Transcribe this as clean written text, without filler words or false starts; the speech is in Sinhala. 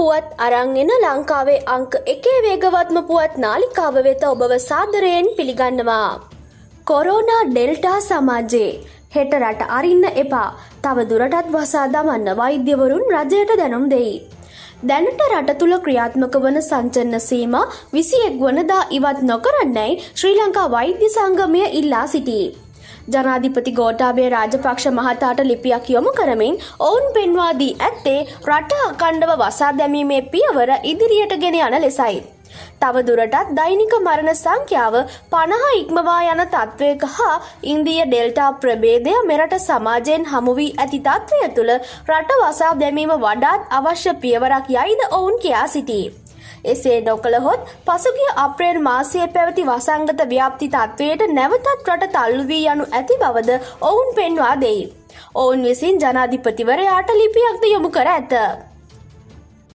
පුවත් අරන් එන ලංකාවේ අංක 1 වේගවත්ම පුවත් නාලිකාව වෙත ඔබව සාදරයෙන් පිළිගන්නවා. කොරෝනා ඩෙල්ටා සමාජයේ හෙට රට අරින්න එපා. තව දුරටත් වසා දමන්න වෛද්‍යවරුන් රජයට දැනුම් දෙයි. දැනට රට තුල ක්‍රියාත්මක වන සංචලන සීමා 21 වනදා ඉවත් නොකරන්නයි ශ්‍රී ලංකා වෛද්‍ය සංගමය ඉල්ලා සිටී. ජනාධිපති ගෝඨාභය රාජපක්ෂ මහතාට ලිපියක් යොමු කරමින් ඔවුන් පෙන්වා දී ඇත්තේ රට අඛණ්ඩව වසා දැමීමේ පියවර ඉදිරියට ගෙන යන ලෙසයි. තව දුරටත් දෛනික මරණ සංඛ්‍යාව 50 ඉක්මවා යන තත්වයක හා ඉන්දීය ඩෙල්ටා ප්‍රභේදය මෙරට සමාජයෙන් හමු වී ඇති තත්වය තුළ රට වසා දැමීම වඩාත් අවශ්‍ය පියවරක් යයිද ඔවුන් කියා සිටී. එසේ නොකළහොත් පසුගිය අප්‍රේල් මාසයේ පැවති වසංගත ව්‍යාප්ති තත්වයට නැවතත් රට තල්ලු වී යනු ඇති බවද ඔවුන් පෙන්වා දෙයි. ඔවුන් විසින් ජනාධිපතිවරයාට ලිපියක්ද යොමු කර ඇත.